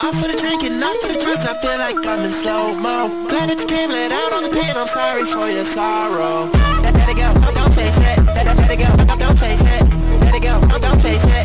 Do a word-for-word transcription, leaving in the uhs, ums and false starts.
Off for the drinking, not for the drugs, I feel like I'm in slow-mo. Glad that you came, let out on the pain, I'm sorry for your sorrow. Let, let it go, don't, don't face it. Let, let it go, don't, don't face it. Let it go, don't, don't face it.